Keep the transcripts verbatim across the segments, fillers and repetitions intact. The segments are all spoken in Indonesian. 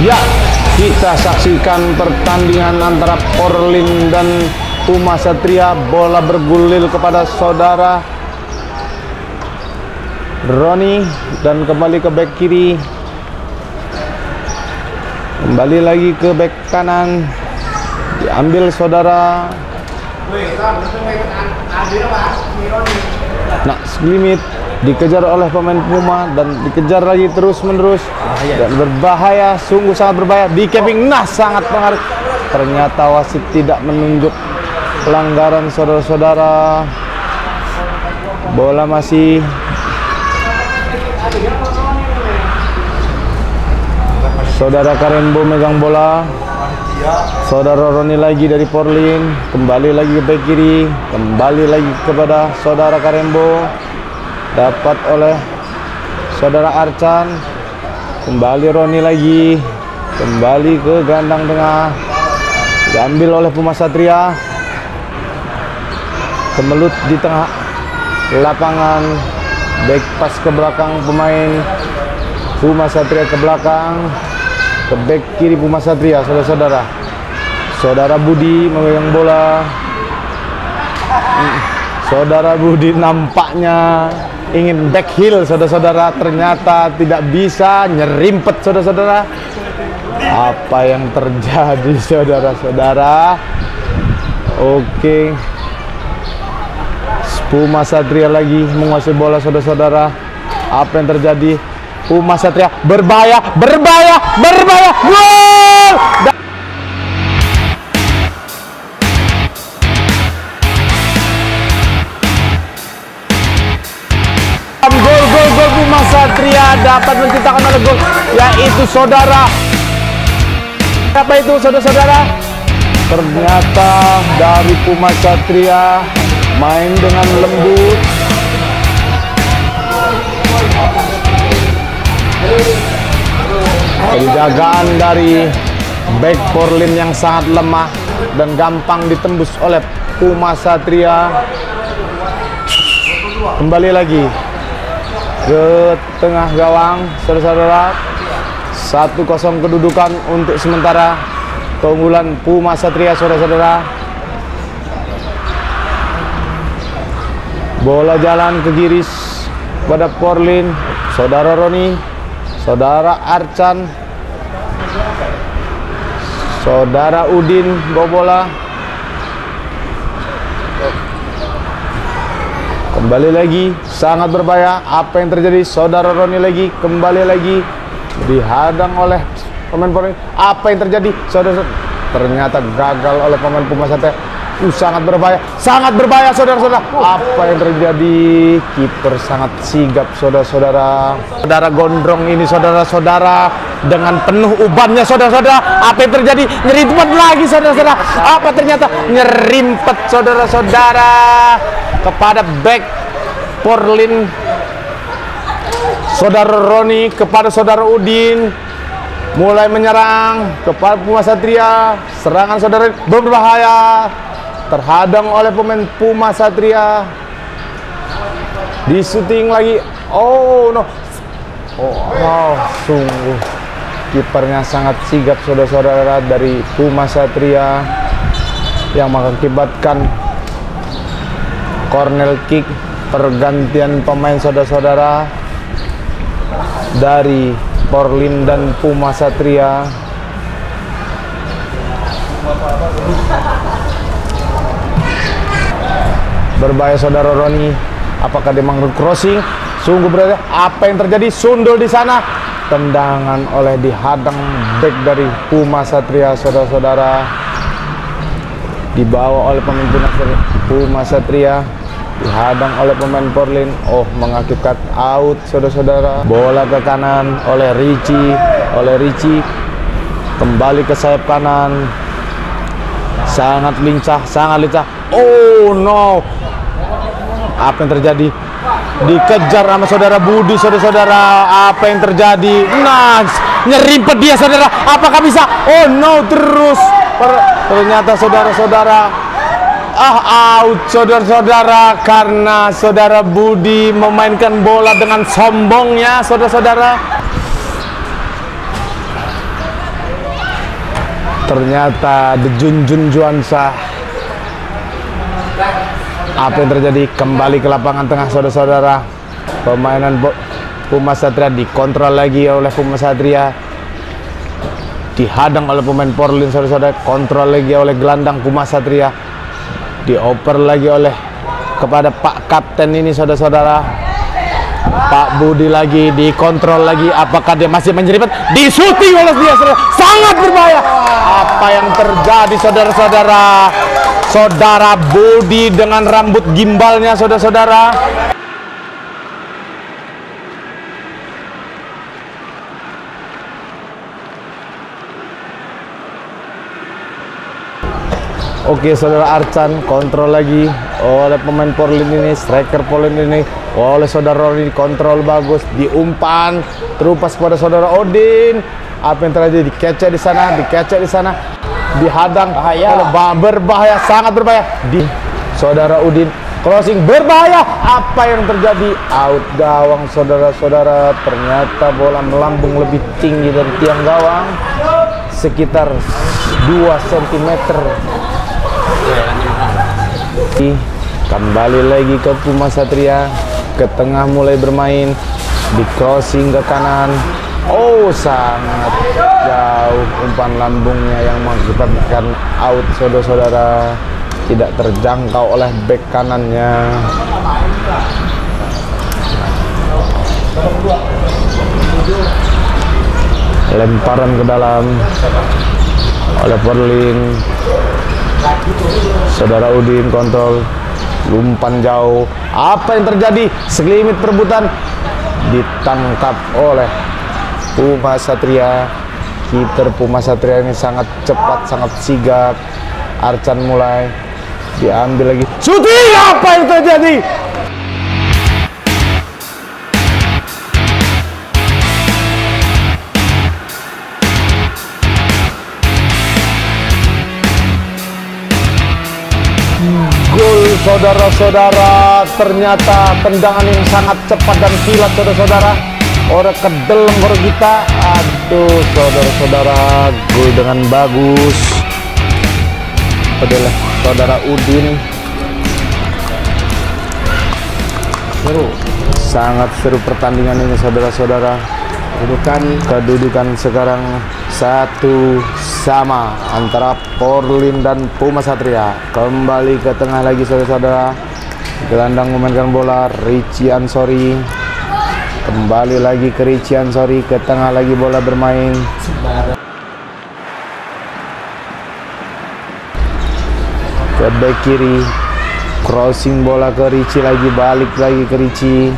Ya, kita saksikan pertandingan antara Porlin dan Puma Satria. Bola bergulir kepada saudara Roni dan kembali ke bek kiri. Kembali lagi ke bek kanan. Diambil saudara. Nah, selimit dikejar oleh pemain Puma dan dikejar lagi terus menerus dan berbahaya, sungguh sangat berbahaya di capping. Nah, sangat pengaruh. Ternyata wasit tidak menunjuk pelanggaran saudara-saudara. Bola masih saudara Karembo megang bola. Saudara Roni lagi dari Porlin, kembali lagi ke bek kiri, kembali lagi kepada saudara Karembo, dapat oleh saudara Arcan, kembali Roni lagi, kembali ke gandang tengah, diambil oleh Puma Satria, kemelut di tengah lapangan, back pass ke belakang pemain Puma Satria ke belakang, ke back kiri Puma Satria, saudara-saudara. Saudara Budi memegang bola. Saudara Budi nampaknya ingin back heel, saudara-saudara, ternyata tidak bisa, nyerimpet, saudara-saudara. Apa yang terjadi, saudara-saudara? Oke, Puma Satria lagi menguasai bola, saudara-saudara. Apa yang terjadi? Puma Satria berbahaya, berbahaya, berbahaya. Gol! Gol-gol Puma Satria dapat menciptakan oleh gol, yaitu saudara. Apa itu, saudara-saudara? Ternyata dari Puma Satria main dengan lembut. Penjagaan dari back Porlin yang sangat lemah dan gampang ditembus oleh Puma Satria. Kembali lagi ke tengah gawang, saudara-saudara. Satu kosong kedudukan untuk sementara, keunggulan Puma Satria, saudara-saudara. Bola jalan ke kiri pada Porlin, saudara Roni, saudara Arcan, saudara Udin bawa bola. Kembali lagi, sangat berbahaya. Apa yang terjadi? Saudara Roni lagi, kembali lagi dihadang oleh pemain Porlin. Apa yang terjadi? Saudara, ternyata gagal oleh pemain Puma Satria. Uh, sangat berbahaya, sangat berbahaya, saudara-saudara. Apa yang terjadi? Kiper sangat sigap, saudara-saudara. Saudara gondrong ini, saudara-saudara, dengan penuh ubannya, saudara-saudara. Apa yang terjadi? Nyerimpet lagi, saudara-saudara. Apa ternyata? Nyerimpet, saudara-saudara, kepada back Porlin, saudara Roni kepada saudara Udin, mulai menyerang kepada Puma Satria. Serangan saudara berbahaya, terhadang oleh pemain Puma Satria. Di syuting lagi. Oh no. Oh, oh sungguh kipernya sangat sigap, saudara-saudara, dari Puma Satria, yang mengakibatkan corner kick. Pergantian pemain, saudara-saudara, dari Porlin dan Puma Satria. Berbahaya, saudara Roni. Apakah dia mengambil crossing? Sungguh berbahaya. Apa yang terjadi? Sundul di sana. Tendangan oleh dihadang back dari Puma Satria, saudara-saudara. Dibawa oleh pemain Puma Satria, dihadang oleh pemain Porlin. Oh, mengakibatkan out, saudara-saudara. Bola ke kanan oleh Ricci, oleh Ricci kembali ke sayap kanan. Sangat lincah, sangat lincah. Oh no. Apa yang terjadi? Dikejar sama saudara Budi, saudara-saudara. Apa yang terjadi? Nah, nyerimpet dia, saudara. Apakah bisa? Oh no, terus. Ternyata, saudara-saudara, ah, out, saudara-saudara, karena saudara Budi memainkan bola dengan sombongnya, saudara-saudara. ternyata The Junjun Juansa. Apa yang terjadi? Kembali ke lapangan tengah saudara-saudara. Permainan Puma Satria dikontrol lagi oleh Puma Satria, dihadang oleh pemain Porlin saudara-saudara. Kontrol lagi oleh gelandang Puma Satria, dioper lagi oleh kepada Pak Kapten ini saudara-saudara. Pak Budi lagi dikontrol lagi, apakah dia masih menyeripet? Disuting oleh dia, saudara. Sangat berbahaya. Apa yang terjadi saudara-saudara? Saudara Budi dengan rambut gimbalnya saudara-saudara. Oke saudara, Arcan kontrol lagi oleh pemain Porlin ini, striker Porlin ini, oleh saudara Roni, kontrol bagus, diumpan terupas pada saudara Odin. Apa yang terjadi? Dikecek di sana, dikecek di sana, dihadang oleh berbahaya, sangat berbahaya. Di saudara Udin crossing berbahaya. Apa yang terjadi? Out gawang saudara-saudara. Ternyata bola melambung lebih tinggi dari tiang gawang sekitar dua sentimeter. Kembali lagi ke Puma Satria, ke tengah mulai bermain, di crossing ke kanan. Oh, sangat jauh umpan lambungnya yang mengakibatkan out saudara-saudara, tidak terjangkau oleh bek kanannya. Lemparan ke dalam oleh Porlin. Saudara Udin kontrol, umpan jauh. Apa yang terjadi? Segelintir perebutan ditangkap oleh Puma Satria. Kiper Puma Satria ini sangat cepat, sangat sigap. Arcan mulai diambil lagi. Shooting! Apa yang terjadi? Gol saudara-saudara, ternyata tendangan yang sangat cepat dan kilat saudara-saudara. Orang kedeleng orang kita. Aduh saudara-saudara, gol dengan bagus adalah saudara Udin. Seru, sangat seru pertandingan ini saudara-saudara. Kedudukan kedudukan sekarang satu sama antara Porlin dan Puma Satria. Kembali ke tengah lagi saudara-saudara. Gelandang memainkan bola Richie Ansori. Kembali lagi ke Richie Ansori, ke tengah lagi bola bermain. Ke back kiri, crossing bola ke Richie lagi, balik lagi ke Richie.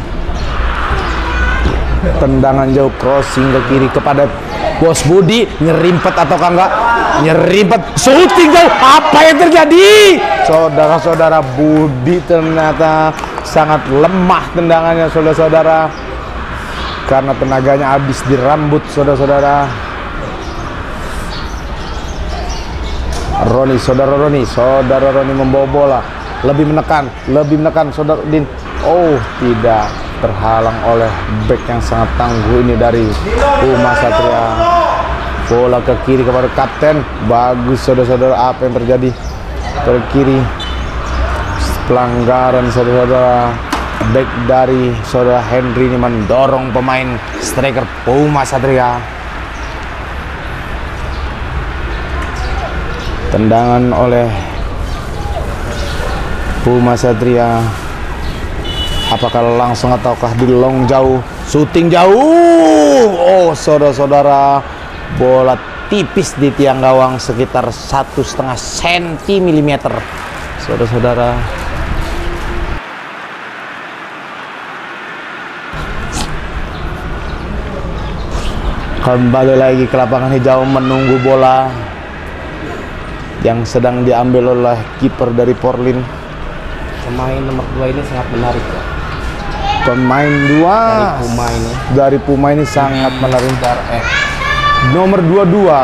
Tendangan jauh, crossing ke kiri kepada Bos Budi. Nyerimpet atau enggak? Nyerimpet, shooting jauh. Apa yang terjadi? Saudara-saudara, Budi ternyata sangat lemah tendangannya saudara-saudara, karena tenaganya habis di rambut saudara-saudara. Roni, saudara Roni, saudara Roni membawa bola, lebih menekan, lebih menekan saudara Udin. Oh, tidak terhalang oleh back yang sangat tangguh ini dari Puma Satria. Bola ke kiri kepada Kapten. Bagus saudara-saudara. Apa yang terjadi? Ke kiri, pelanggaran saudara-saudara. Back dari saudara Henry ini mendorong pemain striker Puma Satria. Tendangan oleh Puma Satria. Apakah langsung ataukah di long jauh? Shooting jauh. Oh saudara-saudara, bola tipis di tiang gawang sekitar satu setengah senti milimeter saudara-saudara. Kembali lagi ke lapangan hijau menunggu bola yang sedang diambil oleh kiper dari Porlin. Pemain nomor dua ini sangat menarik ya. Pemain dua dari Puma ini dari Puma ini sangat menarik. Eh. Nomor dua dua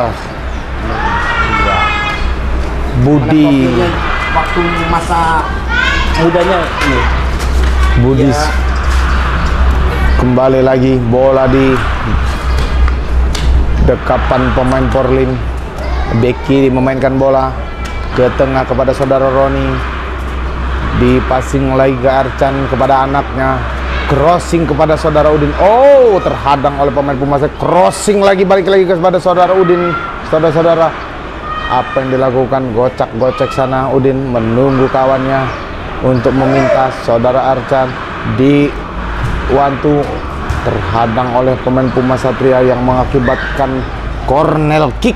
Budi. Waktu masa mudanya ini. Budi ya. Kembali lagi bola di dekapan pemain Porlin. Bek kiri memainkan bola ke tengah kepada saudara Roni. Dipasing lagi ke Arcan kepada anaknya. Crossing kepada saudara Udin. Oh, terhadang oleh pemain Pumas. Crossing lagi, balik lagi kepada saudara Udin. Saudara-saudara, apa yang dilakukan? Gocak-gocek sana. Udin menunggu kawannya untuk meminta saudara Arcan di wantu, terhadang oleh pemain Pumas Satria yang mengakibatkan corner kick.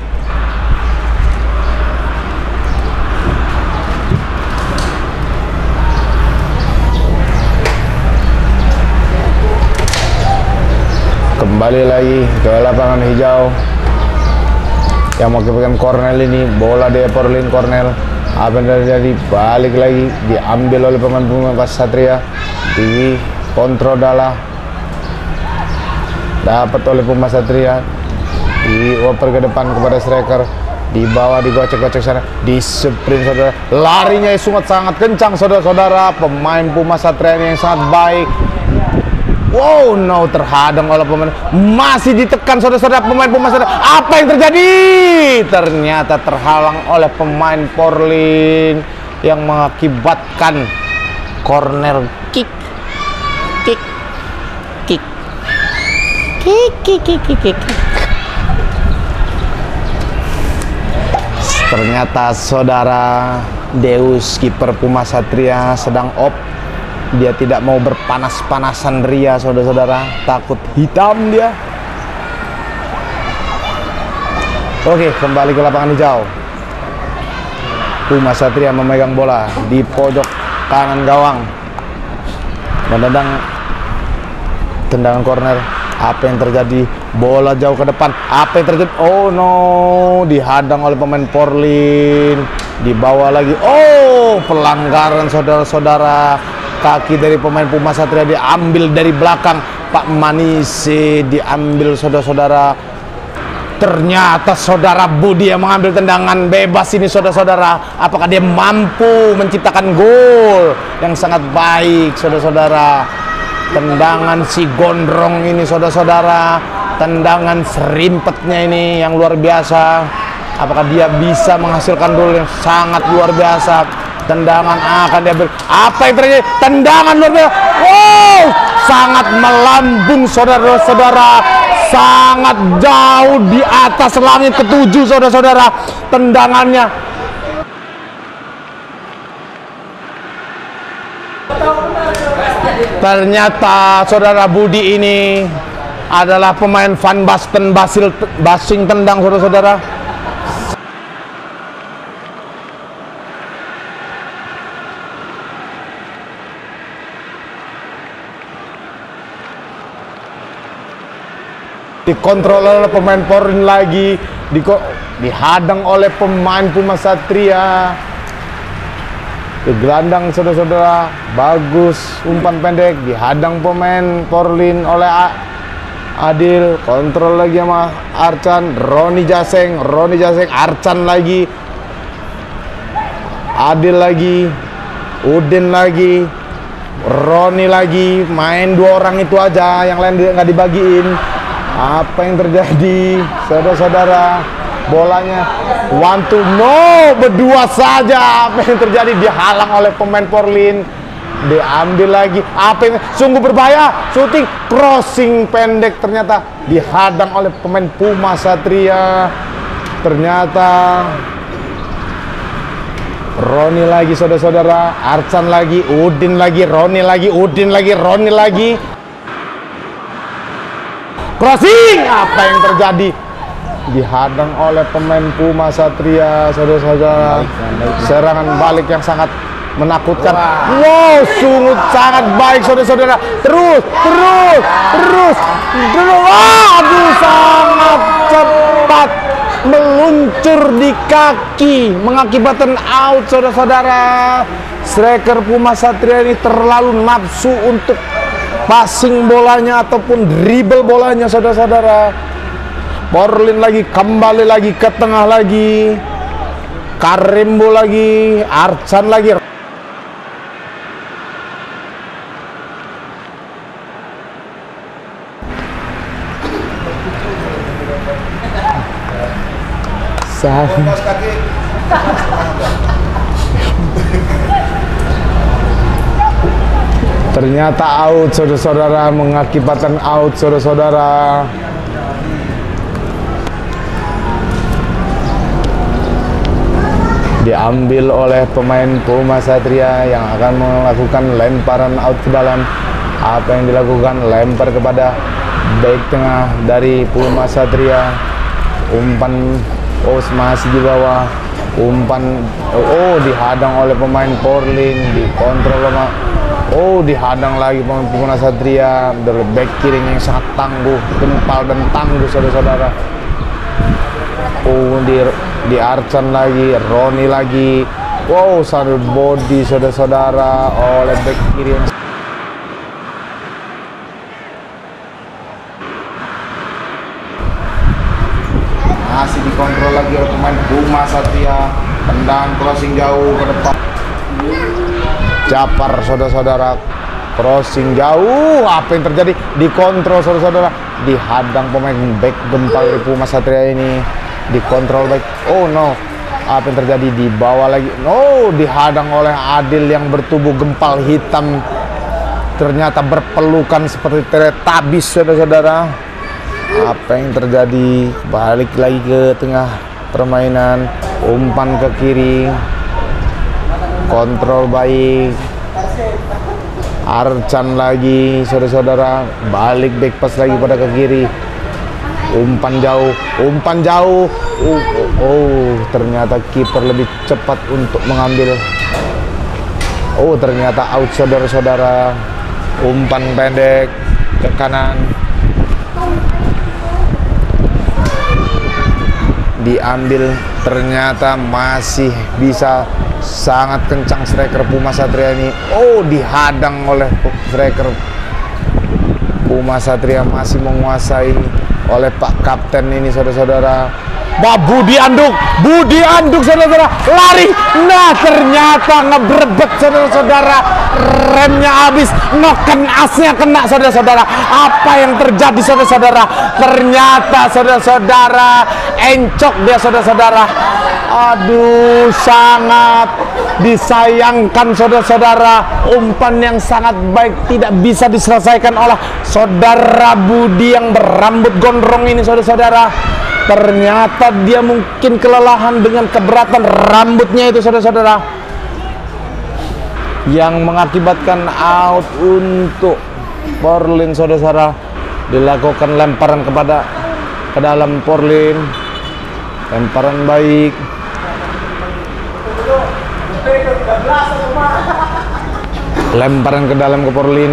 Kembali lagi ke lapangan hijau yang mengakibatkan Cornel ini. Bola di Porlin Cornel. Apa yang terjadi? Balik lagi, diambil oleh pemain Pumas Satria. Di kontrol Dala, dapat oleh Pumas Satria. Dioper ke depan kepada striker. Di bawah, digocek-gocek sana. Di sprint saudara. Larinya sangat sangat kencang saudara-saudara. Pemain Pumas Satria ini yang sangat baik. Wow, no, terhadang oleh pemain. Masih ditekan saudara-saudara pemain Pumas Satria. Apa yang terjadi? Ternyata terhalang oleh pemain Porlin yang mengakibatkan corner kick. Kick. Kick. Kick, kick, kick, kick, kick. Ternyata saudara Deus, kiper Pumas Satria, sedang off. Dia tidak mau berpanas-panasan ria, saudara-saudara. Takut hitam dia. Oke, kembali ke lapangan hijau. Pumas Satria memegang bola di pojok kanan gawang. Menendang tendangan corner. Apa yang terjadi? Bola jauh ke depan. Apa yang terjadi? Oh no, dihadang oleh pemain Porlin. Dibawa lagi. Oh, pelanggaran saudara-saudara. Kaki dari pemain Pumas Satria diambil dari belakang. Pak Manise diambil saudara-saudara. Ternyata saudara Budi yang mengambil tendangan bebas ini saudara-saudara. Apakah dia mampu menciptakan gol yang sangat baik saudara-saudara? Tendangan si gondrong ini saudara-saudara. Tendangan serimpetnya ini yang luar biasa. Apakah dia bisa menghasilkan gol yang sangat luar biasa? Tendangan akan diambil. Apa yang terjadi? Tendangan luar biasa. Wow, sangat melambung saudara-saudara. Sangat jauh di atas langit ketujuh saudara-saudara. Tendangannya. Ternyata saudara Budi ini adalah pemain Van Basten Basil Basing tendang saudara-saudara. Dikontrol oleh pemain Porlin lagi, di, dihadang oleh pemain Pumas Satria. Gelandang saudara-saudara, bagus umpan pendek, dihadang pemain Porlin oleh Adil. Kontrol lagi sama Arcan. Roni Jaseng, Roni Jaseng, Arcan lagi, Adil lagi, Udin lagi, Roni lagi. Main dua orang itu aja, yang lain nggak dibagiin. Apa yang terjadi saudara-saudara? Bolanya one to no, berdua saja. Apa yang terjadi? Dihalang oleh pemain Porlin. Diambil lagi. Apa yang sungguh berbahaya? Shooting crossing pendek, ternyata dihadang oleh pemain Pumas Satria. Ternyata Roni lagi saudara-saudara, Arcan lagi, Udin lagi, Roni lagi, Udin lagi, Roni lagi. Crossing, apa yang terjadi? Dihadang oleh pemain Pumas Satria, saudara-saudara. Serangan balik yang sangat menakutkan. Wow, sungguh sangat baik saudara-saudara. Terus, terus, terus, terus. Aduh, sangat cepat meluncur di kaki, mengakibatkan out saudara-saudara. Striker Pumas Satria ini terlalu nafsu untuk passing bolanya ataupun dribble bolanya saudara-saudara. Porlin lagi, kembali lagi ke tengah lagi. Karimbo lagi, Arcan lagi. Sa Ternyata out, saudara-saudara, mengakibatkan out, saudara-saudara. Diambil oleh pemain Puma Satria yang akan melakukan lemparan out ke dalam. Apa yang dilakukan? Lempar kepada back tengah dari Puma Satria. Umpan, oh masih di bawah. Umpan, oh dihadang oleh pemain Porlin, dikontrol sama, oh dihadang lagi pemain Puma Satria dari back kiri yang sangat tangguh, gempal dan tangguh, saudara-saudara. Oh di di Arcan lagi, Roni lagi, wow sudut body, saudara-saudara, oleh back kiri yang masih dikontrol lagi oleh pemain Puma Satria. Tendangan crossing jauh ke depan. Japar, saudara-saudara, crossing jauh. Apa yang terjadi? Dikontrol, saudara-saudara, dihadang pemain back gempal dari Puma Satria ini. Dikontrol baik. Oh no, apa yang terjadi? Di bawah lagi. No, dihadang oleh Adil yang bertubuh gempal hitam. Ternyata berpelukan seperti Teletubbies, saudara-saudara. Apa yang terjadi? Balik lagi ke tengah permainan, umpan ke kiri, kontrol baik. Arcan lagi, saudara-saudara, balik back pass lagi pada ke kiri. Umpan jauh, umpan jauh. Oh, oh, oh, ternyata kiper lebih cepat untuk mengambil. Oh, ternyata out, saudara-saudara. Umpan pendek ke kanan. Diambil, ternyata masih bisa sangat kencang striker Puma Satria ini. Oh, dihadang oleh striker Puma Satria, masih menguasai oleh Pak Kapten ini, saudara-saudara. Wah, Budi Anduk, Budi Anduk, saudara-saudara, lari. Nah, ternyata ngebrebet, saudara-saudara, remnya habis, noken asnya kena, saudara-saudara. Apa yang terjadi, saudara-saudara? Ternyata, saudara-saudara, encok dia, saudara-saudara. Aduh, sangat disayangkan, saudara-saudara. Umpan yang sangat baik tidak bisa diselesaikan oleh saudara Budi yang berambut gondrong ini, saudara-saudara. Ternyata dia mungkin kelelahan dengan keberatan rambutnya itu, saudara-saudara, yang mengakibatkan out untuk Porlin, saudara-saudara. Dilakukan lemparan kepada ke dalam Porlin, lemparan baik. Lemparan ke dalam ke Porlin,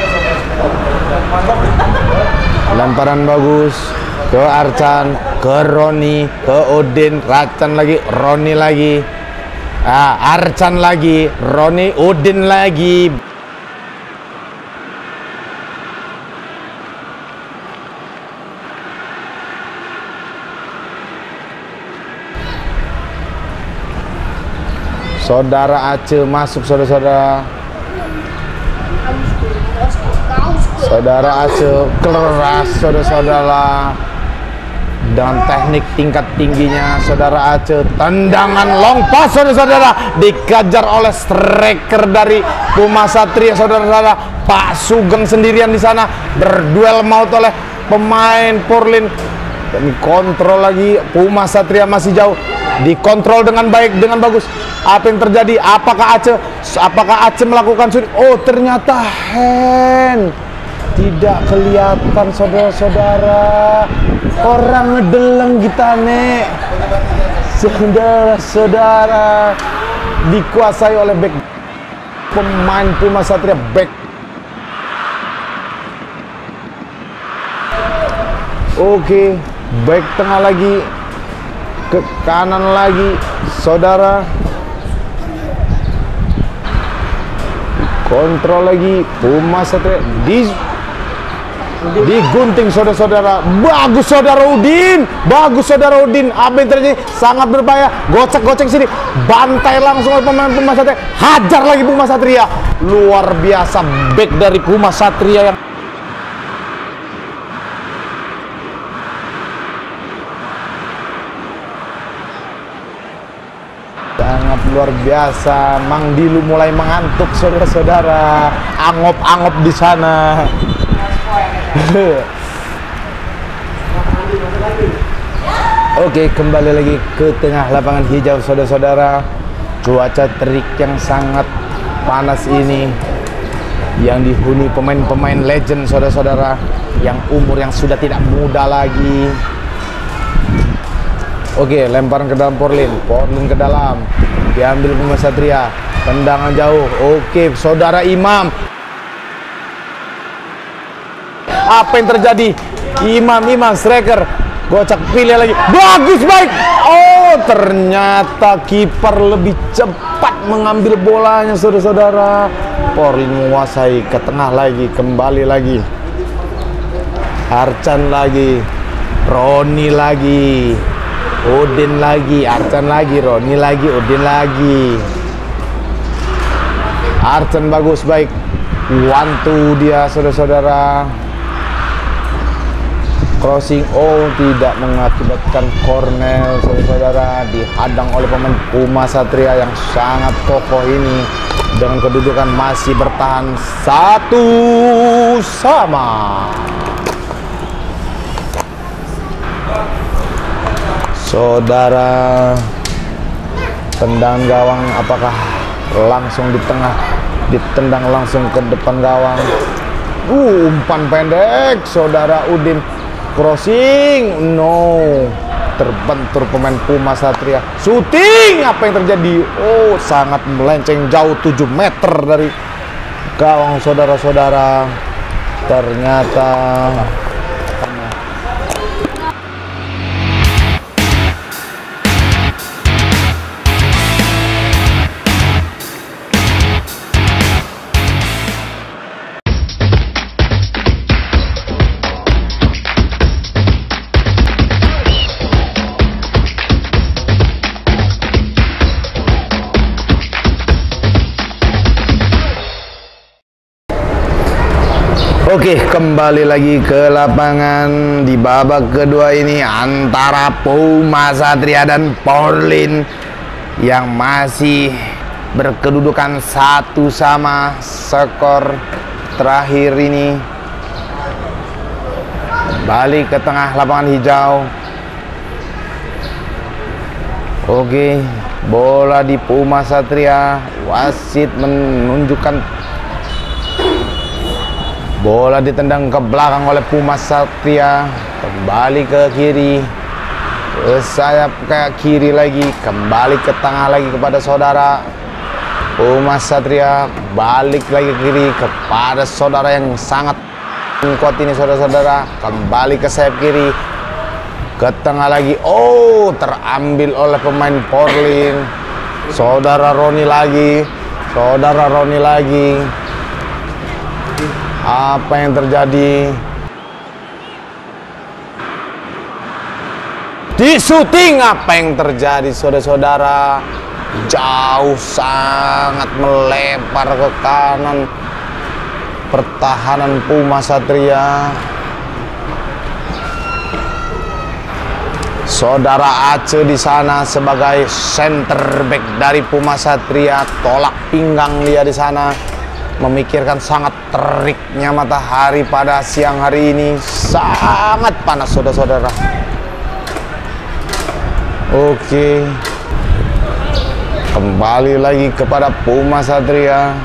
lemparan bagus ke Arcan, ke Roni, ke Udin, Racan lagi, Roni lagi, ah, Arcan lagi, Roni, Udin lagi. Saudara Aceh masuk, saudara-saudara. Saudara Aceh keras, saudara-saudara, dengan teknik tingkat tingginya. Saudara Aceh, tendangan long pass, saudara-saudara, dikejar oleh striker dari Puma Satria, saudara-saudara. Pak Sugeng sendirian di sana, berduel maut oleh pemain Porlin. Dan kontrol lagi, Puma Satria masih jauh, dikontrol dengan baik, dengan bagus. Apa yang terjadi? Apakah Aceh apakah Aceh melakukan sudut? Oh, ternyata hand. Tidak kelihatan, saudara-saudara. Orang ngedeleng kita, nek. Saudara-saudara, dikuasai oleh back pemain Puma Satria, back. Oke, back tengah lagi, ke kanan lagi, saudara. Kontrol lagi, Puma Satria di digunting, saudara-saudara. Bagus, saudara Udin, bagus, saudara Udin. Apa yang terjadi? Sangat berbahaya. Gocek-gocek sini, bantai langsung oleh pemain Puma Satria. Hajar lagi Puma Satria. Luar biasa back dari Puma Satria yang luar biasa. Mang Dilu mulai mengantuk, saudara-saudara. Angop-angop di sana. Oke, kembali lagi ke tengah lapangan hijau, saudara-saudara. Cuaca terik yang sangat panas ini yang dihuni pemain-pemain legend, saudara-saudara, yang umur yang sudah tidak muda lagi. Oke, lemparan ke dalam Porlin, Porlin ke dalam, diambil Bima Satria, tendangan jauh. Oke, saudara Imam, apa yang terjadi? Imam, Imam, striker, gocak pilih lagi, bagus, baik. Oh, ternyata kiper lebih cepat mengambil bolanya, saudara-saudara. Porlin menguasai ke tengah lagi, kembali lagi. Arcan lagi, Roni lagi, Udin lagi, Arcan lagi, Roni lagi, Udin lagi. Arcan bagus, baik. One two dia, saudara-saudara. Crossing, oh, tidak mengakibatkan corner, saudara-saudara. Dihadang oleh pemain Puma Satria yang sangat kokoh ini. Dengan kedudukan masih bertahan satu sama. Saudara, tendangan gawang, apakah langsung di tengah, ditendang langsung ke depan gawang. Uh, umpan pendek, saudara Udin. Crossing, no, terbentur pemain Puma Satria. Shooting, apa yang terjadi? Oh, sangat melenceng jauh tujuh meter dari gawang, saudara-saudara. Ternyata Oke, kembali lagi ke lapangan di babak kedua ini antara Puma Satria dan Porlin yang masih berkedudukan satu sama. Skor terakhir ini balik ke tengah lapangan hijau. Oke, bola di Puma Satria. Wasit menunjukkan bola ditendang ke belakang oleh Puma Satria, kembali ke kiri, ke sayap ke kiri lagi, kembali ke tengah lagi kepada saudara Puma Satria, balik lagi ke kiri kepada saudara yang sangat kuat ini, saudara-saudara, kembali ke sayap kiri, ke tengah lagi. Oh, terambil oleh pemain Porlin, saudara Roni lagi, saudara Roni lagi. Apa yang terjadi? Di syuting, apa yang terjadi, saudara-saudara? Jauh, sangat melebar ke kanan pertahanan Puma Satria. Saudara Aceh di sana sebagai center back dari Puma Satria, tolak pinggang dia di sana, memikirkan sangat teriknya matahari pada siang hari ini. Sangat panas, saudara-saudara. Oke, kembali lagi kepada Puma Satria.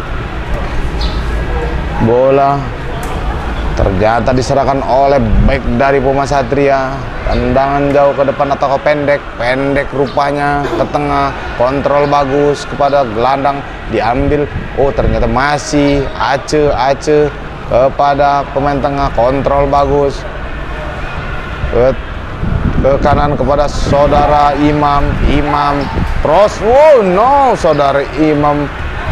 Bola ternyata diserahkan oleh back dari Puma Satria. Tendangan jauh ke depan atau ke pendek, pendek rupanya ke tengah, kontrol bagus kepada gelandang, diambil. Oh, ternyata masih Aceh, Aceh kepada pemain tengah, kontrol bagus ke, ke kanan kepada saudara Imam, Imam cross. Oh no, saudara Imam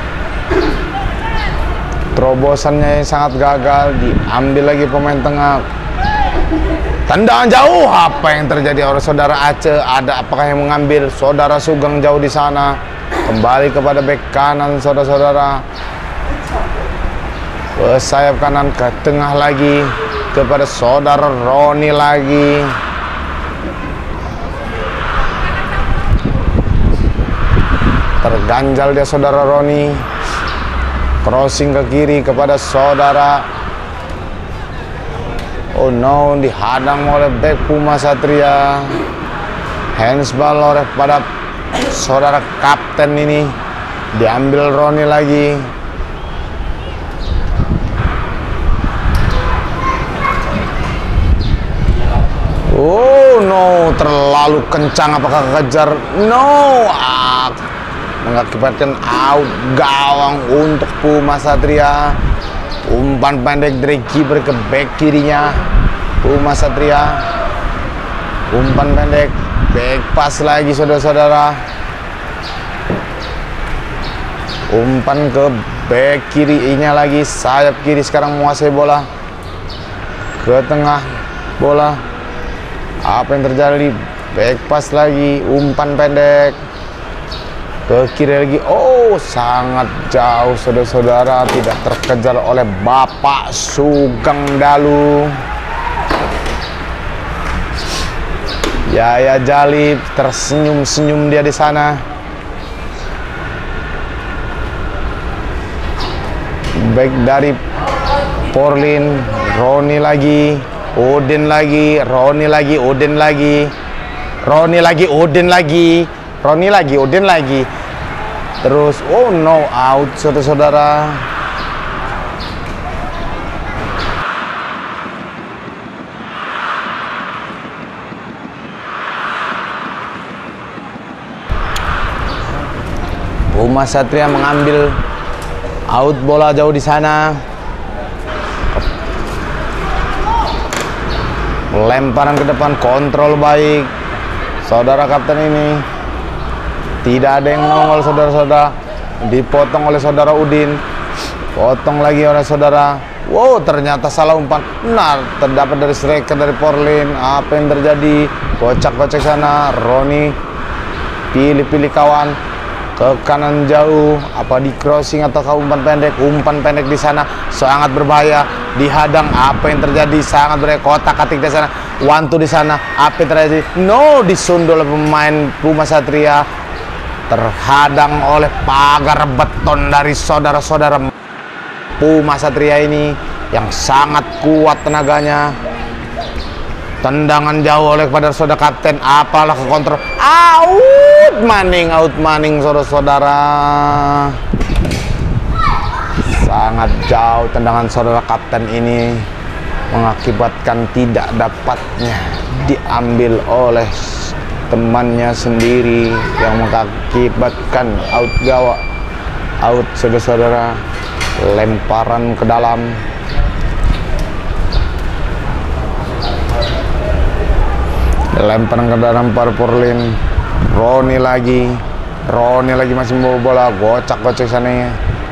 terobosannya yang sangat gagal, diambil lagi pemain tengah. Tendangan jauh, apa yang terjadi oleh saudara Aceh? Ada apakah yang mengambil? Saudara Sugeng jauh di sana, kembali kepada bek kanan, saudara-saudara. Ke sayap kanan, ke tengah lagi kepada saudara Roni lagi. terganjal dia saudara Roni. Crossing ke kiri kepada saudara. Oh no, dihadang oleh bek Puma Satria. Handsball oleh pada saudara kapten ini. Diambil Roni lagi. Oh no, terlalu kencang apakah kejar? No, ah, mengakibatkan out gawang untuk Puma Satria. Umpan pendek dari kiper ke back kirinya Puma Satria. Umpan pendek, back pass lagi saudara-saudara. Umpan ke back kirinya lagi, sayap kiri sekarang menguasai bola. Ke tengah bola. Apa yang terjadi? Back pass lagi, umpan pendek ke kiri lagi. Oh, sangat jauh saudara-saudara, tidak terkejar oleh Bapak Sugeng Dalu. Yaya Jalib tersenyum-senyum dia di sana. Baik dari Porlin, Roni lagi, Udin lagi, Roni lagi, Udin lagi, Roni lagi, Udin lagi, Roni lagi, Udin lagi. Terus, oh no, out saudara-saudara. Puma Satria mengambil out bola jauh di sana. Lemparan ke depan, kontrol baik saudara kapten ini. Tidak ada yang nongol saudara-saudara. Dipotong oleh saudara Udin. Potong lagi oleh saudara. Wow, ternyata salah umpan. Nah, terdapat dari striker dari Porlin. Apa yang terjadi? Kocak-kocak sana. Roni pilih-pilih kawan ke kanan jauh. Apa di crossing atau ke umpan pendek? Umpan pendek di sana sangat berbahaya. Dihadang. Apa yang terjadi? Sangat berbahaya. Kotak-katik di sana. Wantu di sana. Apa yang terjadi? No, disundul oleh pemain Puma Satria. Terhadang oleh pagar beton dari saudara-saudara Puma Satria ini yang sangat kuat tenaganya. Tendangan jauh oleh kepada saudara kapten. Apalah ke kontrol. Out maning, out maning saudara-saudara. Sangat jauh tendangan saudara kapten ini, mengakibatkan tidak dapatnya diambil oleh temannya sendiri, yang mengakibatkan out gawang, out saudara-saudara. Lemparan ke dalam. Lemparan ke dalam para Porlin. Roni lagi, Roni lagi masih membawa bola. Gocak-gocak sana.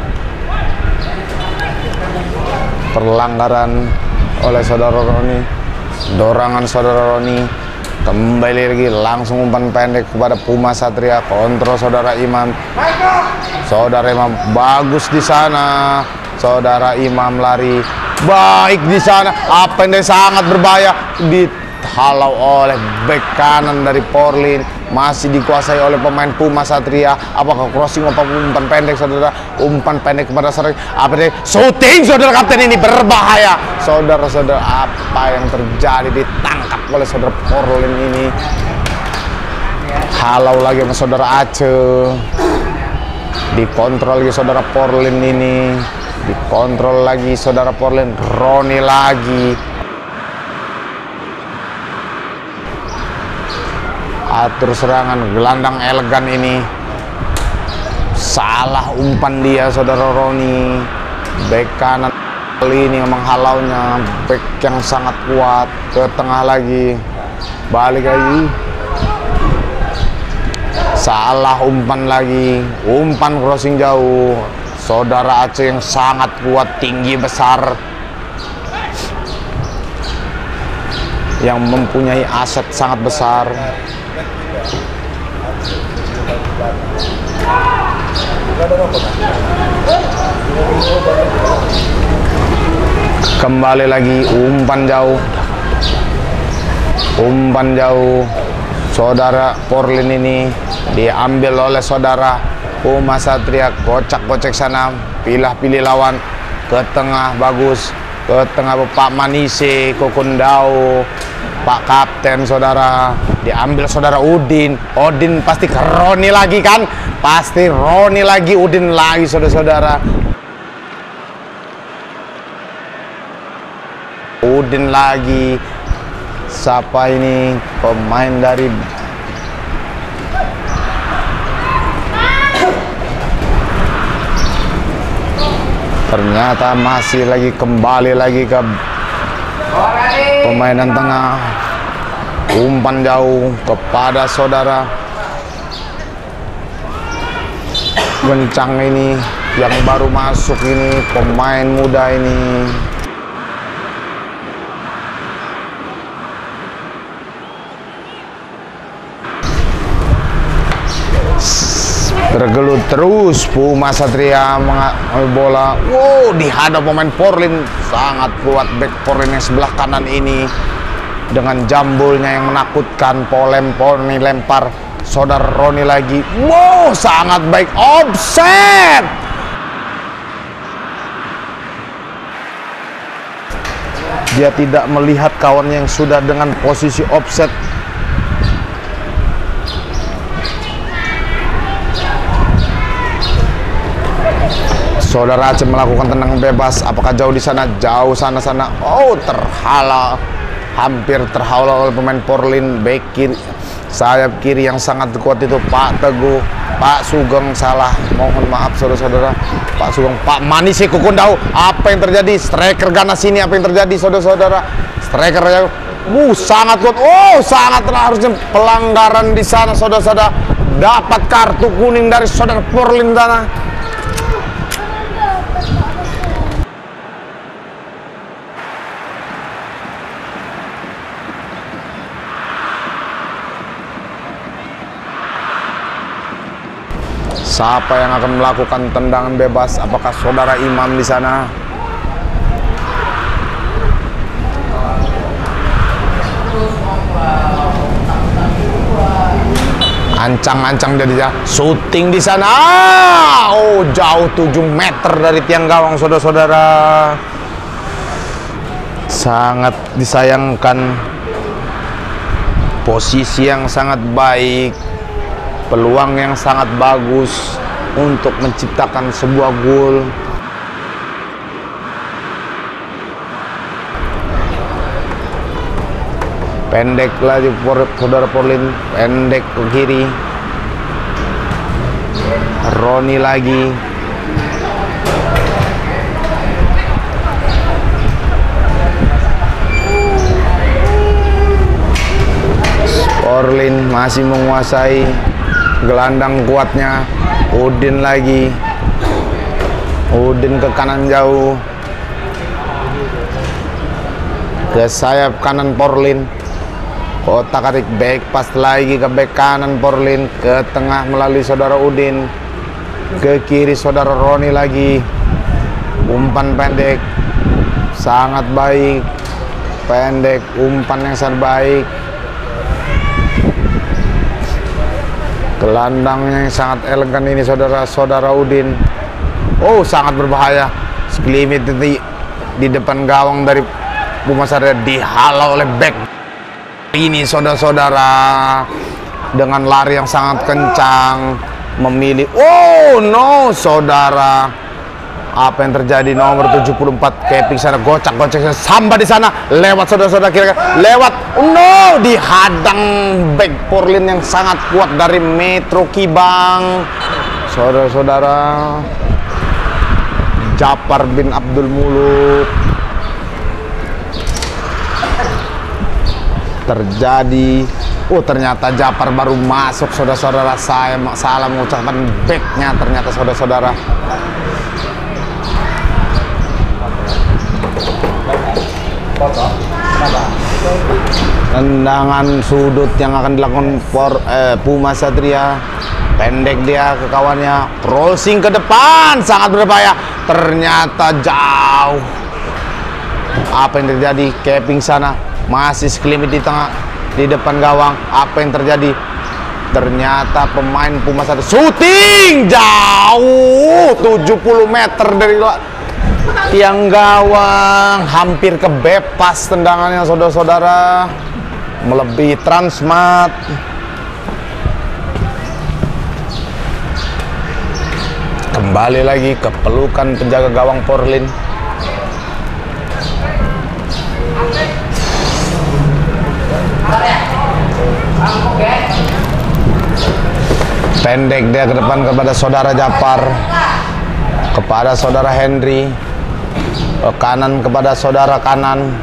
Perlanggaran oleh saudara Roni. Dorangan saudara Roni. Kembali lagi langsung umpan pendek kepada Puma Satria. Kontrol saudara Imam. Saudara Imam bagus di sana. Saudara Imam lari baik di sana. Apa yang sangat berbahaya, dihalau oleh bek kanan dari Porlin. Masih dikuasai oleh pemain Puma Satria. Apakah crossing atau umpan pendek saudara? Umpan pendek kepada saudara. Apa ini? Shooting saudara kapten ini berbahaya. Saudara-saudara, apa yang terjadi? Ditangkap oleh saudara Porlin ini. Halau lagi sama saudara Aceh. Dikontrol lagi saudara Porlin ini. Dikontrol lagi saudara Porlin. Roni lagi. Atur serangan, gelandang elegan ini. Salah umpan dia saudara Roni. Bek kanan kali ini menghalaunya. Bek yang sangat kuat. Ke tengah lagi. Balik lagi. Salah umpan lagi. Umpan crossing jauh. Saudara Aceh yang sangat kuat, tinggi, besar, yang mempunyai aset sangat besar. Kembali lagi umpan jauh. Umpan jauh. Saudara Porlin ini diambil oleh saudara Puma Satria kocak-kocek sana, pilah-pilih lawan ke tengah, bagus ke tengah. Pak Manise Kokondau, Pak Kapten saudara, diambil saudara Udin. Udin pasti ke Roni lagi kan, pasti Roni lagi, Udin lagi saudara-saudara. Udin lagi. Siapa ini pemain dari ternyata masih lagi, kembali lagi ke pemainan tengah. Umpan jauh kepada saudara Gencang ini yang baru masuk ini, pemain muda ini. Bergelut terus Puma Satria mengambil bola. Wow, dihadap pemain Porlin, sangat kuat back Porlin yang sebelah kanan ini dengan jambulnya yang menakutkan. Polem Porni lempar saudara Roni lagi. Wow, sangat baik, offset. Dia tidak melihat kawannya yang sudah dengan posisi offset. Saudara Aceh melakukan tendangan bebas. Apakah jauh di sana? Jauh sana-sana. Oh, terhalang. Hampir terhalau oleh pemain Porlin. Back kiri, sayap kiri yang sangat kuat itu Pak Teguh. Pak Sugeng salah. Mohon maaf saudara-saudara. Pak Sugeng. Pak Manise Kokondau. Apa yang terjadi? Striker ganas ini apa yang terjadi saudara-saudara? Striker yang uh, sangat kuat. Oh, sangat harusnya pelanggaran di sana saudara-saudara. Dapat kartu kuning dari saudara Porlin sana. Siapa yang akan melakukan tendangan bebas? Apakah saudara Imam di sana? Ancang-ancang jadi shooting di sana. Oh, jauh tujuh meter dari tiang gawang saudara-saudara. Sangat disayangkan. Posisi yang sangat baik, peluang yang sangat bagus untuk menciptakan sebuah gol. Pendek lagi saudara Porlin, pendek ke kiri. Roni lagi. Porlin masih menguasai gelandang kuatnya. Udin lagi. Udin ke kanan jauh, ke sayap kanan Porlin. Kotak atik back pas lagi ke back kanan Porlin, ke tengah melalui saudara Udin, ke kiri saudara Roni lagi. Umpan pendek sangat baik, pendek, umpan yang sangat baik. Gelandangnya yang sangat elegan ini saudara-saudara Udin. Oh, sangat berbahaya. Sekelimit di, di depan gawang dari Puma Satria, dihalau oleh back ini saudara-saudara dengan lari yang sangat kencang, memilih. Oh no saudara, apa yang terjadi? Nomor tujuh puluh empat Keping sana, gocak-gocak Samba di sana, lewat saudara-saudara, kira-kira lewat. No, dihadang back Porlin yang sangat kuat dari Metro Kibang saudara-saudara. Japar bin Abdul Muluk. Terjadi. Oh, ternyata Japar baru masuk saudara-saudara. Saya salah mengucapkan backnya ternyata saudara-saudara. Tendangan sudut yang akan dilakukan por, eh, Puma Satria. Pendek dia ke kawannya, crossing ke depan, sangat berbahaya. Ternyata jauh. Apa yang terjadi? Keping sana masih sekelimit di tengah, di depan gawang. Apa yang terjadi? Ternyata pemain Puma Satria syuting jauh tujuh puluh meter dari tiang gawang, hampir kebebas tendangannya saudara-saudara, melebihi Transmart. Kembali lagi ke pelukan penjaga gawang Porlin. Pendek dia ke depan kepada saudara Japar, kepada saudara Henry, ke kanan kepada saudara kanan,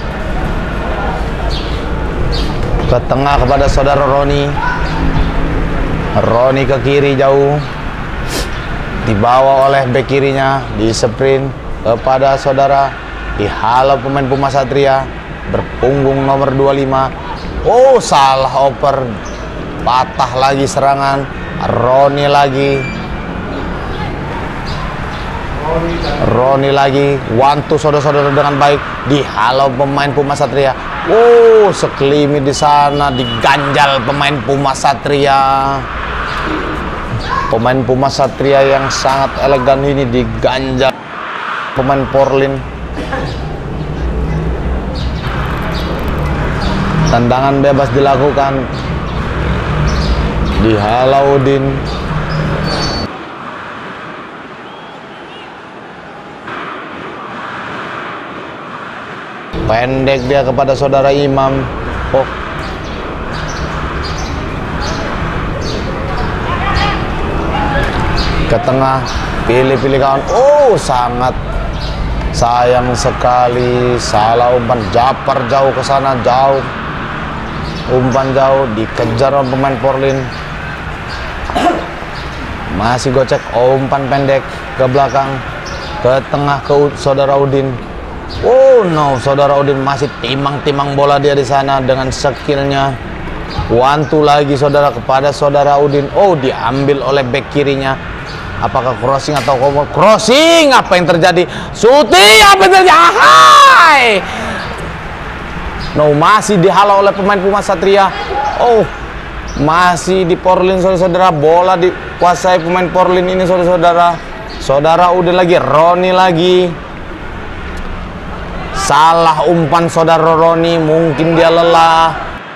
ke tengah kepada saudara Roni. Roni ke kiri jauh, dibawa oleh bek kirinya, di sprint kepada saudara, dihalau pemain Puma Satria, berpunggung nomor dua puluh lima. Oh, salah oper, patah lagi serangan. Roni lagi, Roni lagi, one two saudara-saudara dengan baik, dihalau pemain Puma Satria. Oh, sekelimi di sana, diganjal pemain Puma Satria. Pemain Puma Satria yang sangat elegan ini diganjal pemain Porlin. Tendangan bebas dilakukan, dihalau Udin. Pendek dia kepada saudara Imam. Oh, ke tengah, pilih-pilih kawan. Oh, sangat sayang sekali, salah umpan. Japar jauh ke sana, jauh umpan jauh, dikejar oleh pemain Porlin. Masih gocek, umpan pendek ke belakang, ke tengah ke saudara Udin. Oh no, saudara Udin masih timang-timang bola dia di sana dengan skillnya. One two lagi saudara kepada saudara Udin. Oh, diambil oleh bek kirinya. Apakah crossing atau cover? Crossing, apa yang terjadi? Shooting, apa yang terjadi? Ahai! No, masih dihalau oleh pemain Puma Satria. Oh, masih di Porlin saudara-saudara. Bola dikuasai pemain Porlin ini saudara-saudara. Saudara Udin lagi, Roni lagi. Salah umpan saudara Roni, mungkin dia lelah.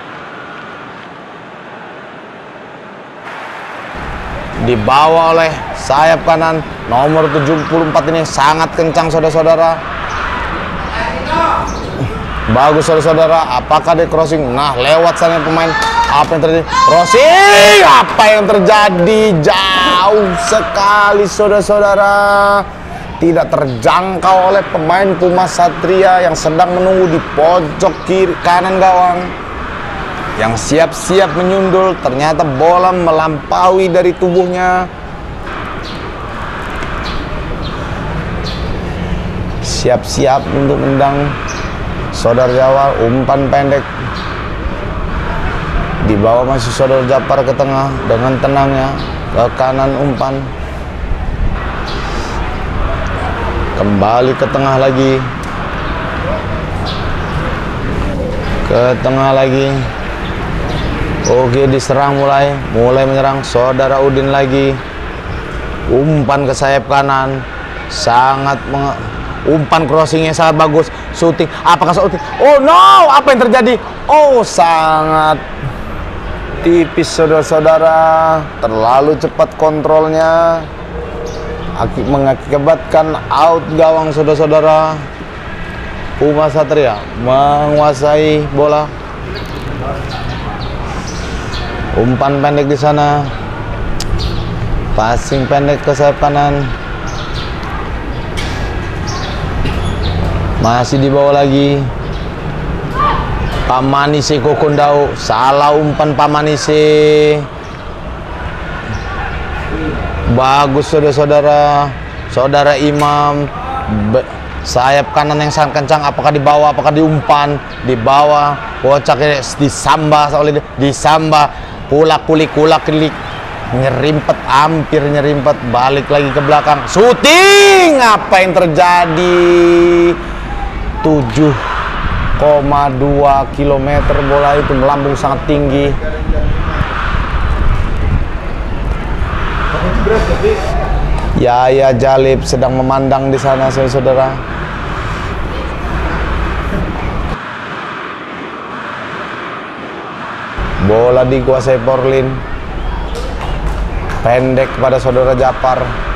Dibawa oleh sayap kanan nomor tujuh puluh empat ini, sangat kencang saudara-saudara. Bagus saudara-saudara, apakah dia crossing? Nah, lewat sana pemain. Apa yang terjadi? Crossing, apa yang terjadi? Jauh sekali saudara-saudara, tidak terjangkau oleh pemain Puma Satria yang sedang menunggu di pojok kiri kanan gawang, yang siap-siap menyundul. Ternyata bola melampaui dari tubuhnya. Siap-siap untuk mendang saudara Jawa. Umpan pendek dibawa masih saudara Japar ke tengah dengan tenangnya, ke kanan umpan, kembali ke tengah lagi, ke tengah lagi. Oke, diserang, mulai mulai menyerang saudara Udin lagi. Umpan ke sayap kanan, sangat menge umpan crossingnya sangat bagus. Shooting, apakah shooting? Oh no, apa yang terjadi? Oh, sangat tipis saudara-saudara, terlalu cepat kontrolnya, mengakibatkan out gawang saudara-saudara. Puma Satria menguasai bola. Umpan pendek di sana, passing pendek ke sayap kanan, masih dibawa lagi. Pamanise Kokondau, salah umpan Pamanise. Bagus saudara-saudara. Saudara Imam, sayap kanan yang sangat kencang. Apakah dibawa? Apakah diumpan? Dibawa. Kocaknya disamba oleh disamba. Kulak kulik kulak kulik. Nyerimpet, hampir nyerimpet. Balik lagi ke belakang. Shooting. Apa yang terjadi? tujuh koma dua kilometer bola itu melambung sangat tinggi. Yaya Jalib sedang memandang di sana, saudara. Bola dikuasai Porlin. Pendek kepada saudara Japar.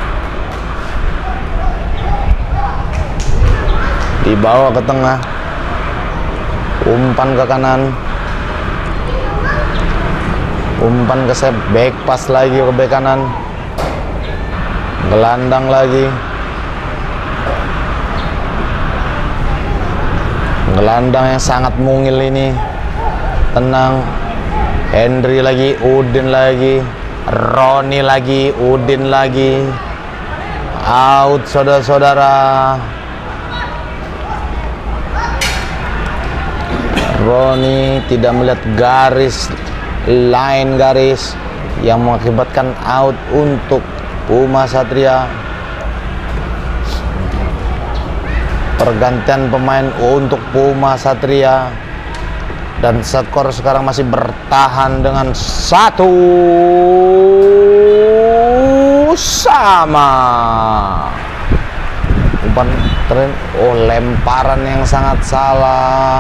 Dibawa ke tengah. Umpan ke kanan. Umpan ke sayap, back pass lagi ke bek kanan. Gelandang lagi. Gelandang yang sangat mungil ini. Tenang. Henry lagi, Udin lagi, Roni lagi, Udin lagi. Out, saudara-saudara. Roni tidak melihat garis, line garis yang mengakibatkan out untuk Puma Satria. Pergantian pemain untuk Puma Satria. Dan skor sekarang masih bertahan dengan satu sama. Umpan tren, oh lemparan yang sangat salah.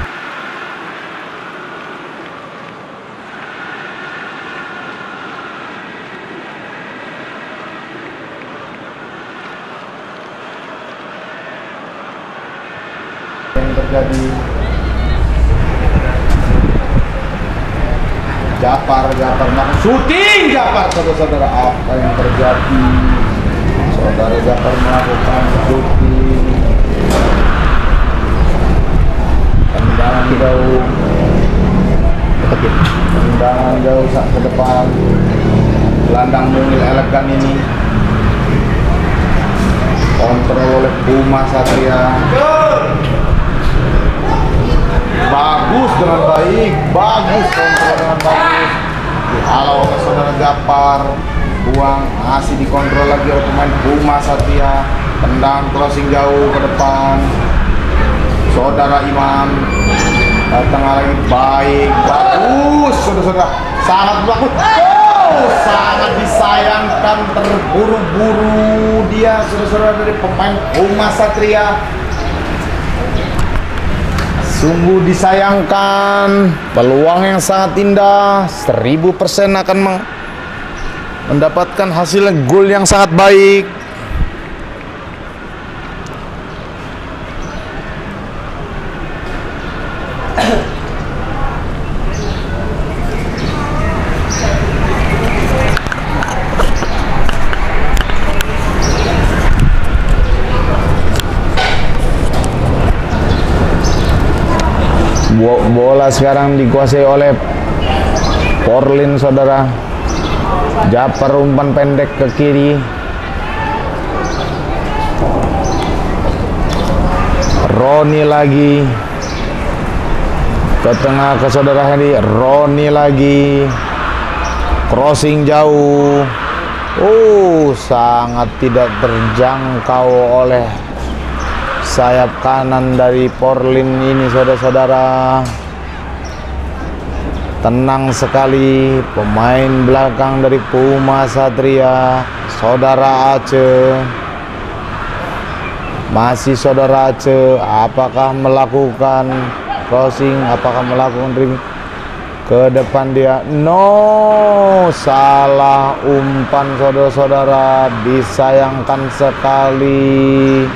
Yang terjadi. Japar, Japar melakukan syuting, Japar, saudara-saudara, apa yang terjadi? Saudara Japar melakukan syuting, tendangan jauh, tendangan jauh saat ke depan, gelandang mungil elegan ini, kontrol oleh Puma Satria. Bagus dengan baik, bagus kontrol dengan bagus. Dihalau oleh saudara Japar, buang, masih dikontrol lagi oleh pemain Puma Satria. Tendang crossing jauh ke depan. Saudara Imam datang lagi, baik, bagus, saudara-saudara, sangat bagus. Oh, sangat disayangkan, terburu-buru dia, saudara-saudara, dari pemain Puma Satria. Sungguh disayangkan, peluang yang sangat indah, seribu persen akan mendapatkan hasil gol yang sangat baik. Bola sekarang dikuasai oleh Porlin, saudara. Japar umpan pendek ke kiri. Roni lagi ke tengah ke saudara Henry. Roni lagi crossing jauh. Oh, sangat tidak terjangkau oleh sayap kanan dari Porlin ini, saudara-saudara. Tenang sekali pemain belakang dari Puma Satria, saudara Aceh. Masih saudara Aceh, apakah melakukan crossing, apakah melakukan dribbling ke depan dia? No, salah umpan, saudara-saudara. Disayangkan sekali.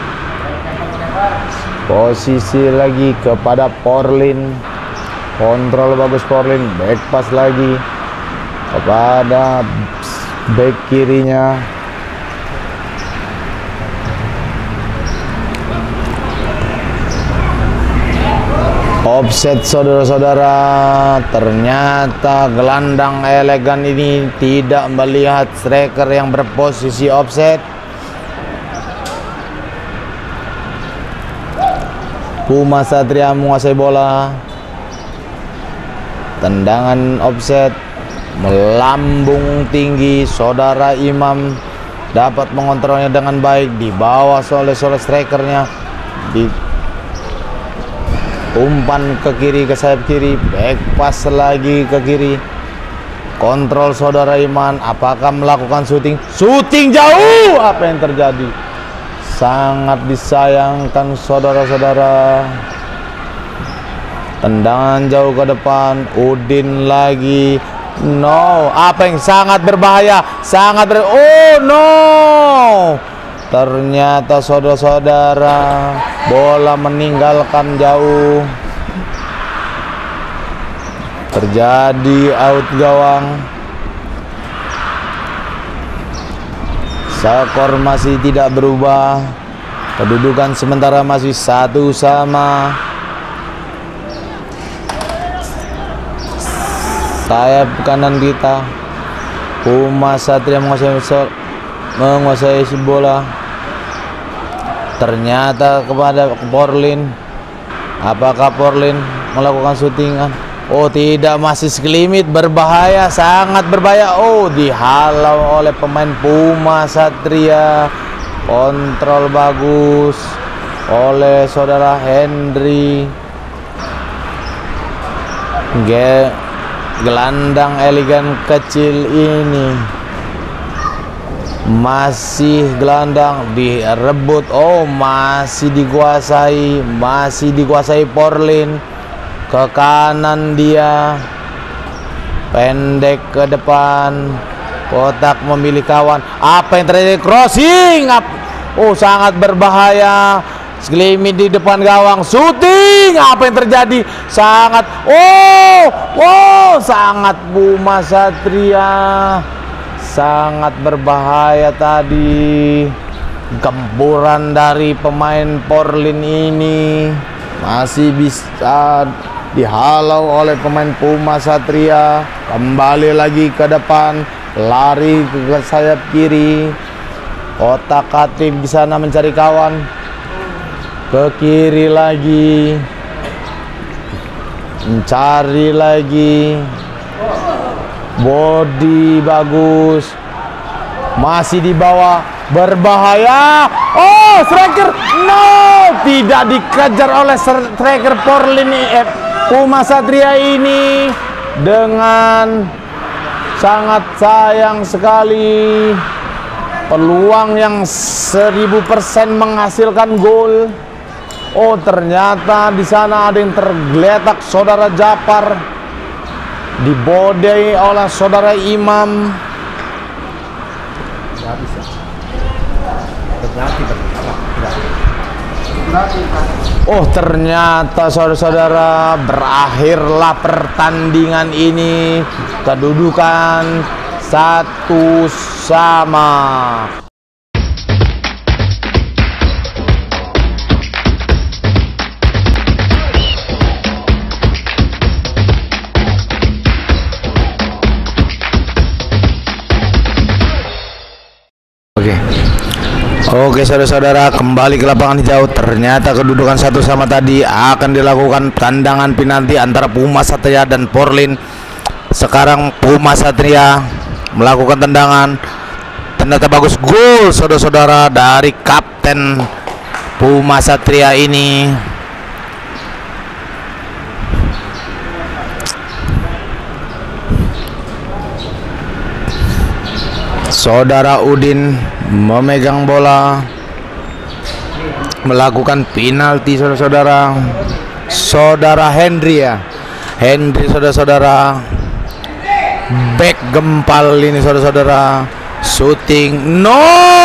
Posisi lagi kepada Porlin. Kontrol bagus Porlin. Back pass lagi kepada back kirinya. Offset, saudara-saudara. Ternyata gelandang elegan ini tidak melihat striker yang berposisi offset. Puma Satria menguasai bola. Tendangan offset melambung tinggi. Saudara Imam dapat mengontrolnya dengan baik. Dibawa oleh oleh strikernya. Di umpan ke kiri, ke sayap kiri. Back pass lagi ke kiri. Kontrol saudara Iman, apakah melakukan syuting? Syuting jauh! Apa yang terjadi? Sangat disayangkan saudara-saudara. Tendangan jauh ke depan, Udin lagi. No, apa yang sangat berbahaya? Sangat ber Oh no! Ternyata saudara-saudara, bola meninggalkan jauh. Terjadi out gawang. Skor masih tidak berubah. Kedudukan sementara masih satu sama. Sayap kanan kita, Puma Satria menguasai menguasai si bola. Ternyata kepada Porlin. Apakah Porlin melakukan syutingan? Oh tidak, masih sekelimit, berbahaya, sangat berbahaya. Oh, dihalau oleh pemain Puma Satria. Kontrol bagus oleh saudara Henry. Ge gelandang elegan kecil ini masih gelandang, direbut. Oh, masih dikuasai, masih dikuasai Porlin. Ke kanan dia, pendek ke depan, kotak memilih kawan. Apa yang terjadi? Crossing. Oh, sangat berbahaya. Segelimit di depan gawang, syuting. Apa yang terjadi? Sangat oh, oh, sangat Puma Satria. Sangat berbahaya tadi. Gempuran dari pemain Porlin ini masih bisa dihalau oleh pemain Puma Satria. Kembali lagi ke depan, lari ke sayap kiri. Otak-atik di sana mencari kawan. Ke kiri lagi, mencari lagi. Body bagus, masih di bawah, berbahaya. Oh, striker, no, tidak dikejar oleh striker Porlin eh, Puma Satria ini. Dengan sangat sayang sekali, peluang yang seribu persen menghasilkan gol. Oh, ternyata di sana ada yang tergeletak saudara Japar, dibodai oleh saudara Imam. Nggak bisa. Berarti Oh, ternyata saudara-saudara, berakhirlah pertandingan ini. Kedudukan satu sama. Oke. Oke saudara-saudara, kembali ke lapangan hijau. Ternyata kedudukan satu sama tadi. Akan dilakukan tendangan penalti antara Puma Satria dan Porlin. Sekarang Puma Satria melakukan tendangan. Ternyata bagus, gol saudara-saudara dari kapten Puma Satria ini. Saudara Udin memegang bola, melakukan penalti saudara-saudara. Saudara Henry ya, Henry saudara-saudara, back gempal ini saudara-saudara, shooting, no,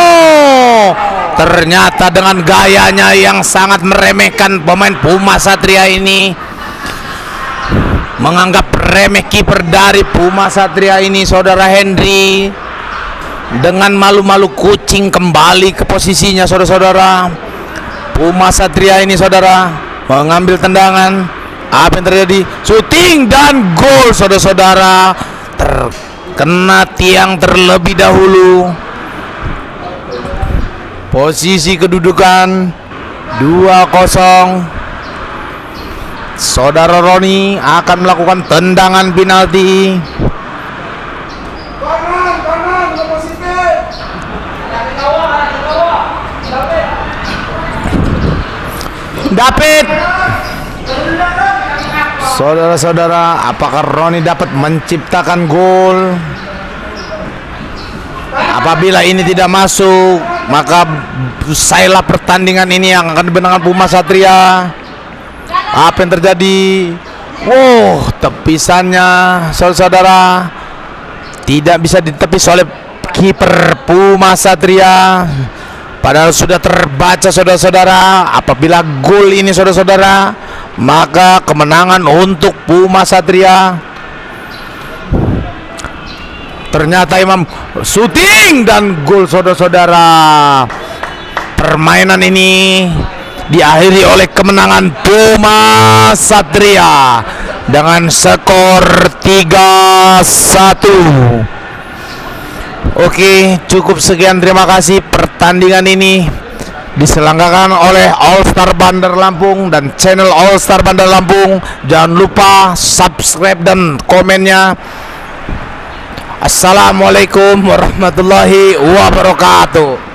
ternyata dengan gayanya yang sangat meremehkan pemain Puma Satria ini, menganggap remeh kiper dari Puma Satria ini saudara Henry. Dengan malu-malu kucing kembali ke posisinya saudara-saudara. Puma Satria ini saudara mengambil tendangan. Apa yang terjadi? Shooting dan gol saudara-saudara. Terkena tiang terlebih dahulu. Posisi kedudukan dua kosong. Saudara Roni akan melakukan tendangan penalti. David Saudara-saudara, apakah Roni dapat menciptakan gol? Apabila ini tidak masuk, maka usailah pertandingan ini yang akan dimenangkan Buma Satria. Apa yang terjadi? Wow, tepisannya saudara-saudara tidak bisa ditepis oleh kiper Buma Satria. Padahal sudah terbaca saudara-saudara, apabila gol ini saudara-saudara, maka kemenangan untuk Buma Satria. Ternyata Imam shooting dan gol saudara-saudara. Permainan ini diakhiri oleh kemenangan Buma Satria dengan skor tiga satu. Oke, cukup sekian, terima kasih. Pertandingan ini diselenggarakan oleh All Star Bandar Lampung dan channel All Star Bandar Lampung. Jangan lupa subscribe dan komennya. Assalamualaikum warahmatullahi wabarakatuh.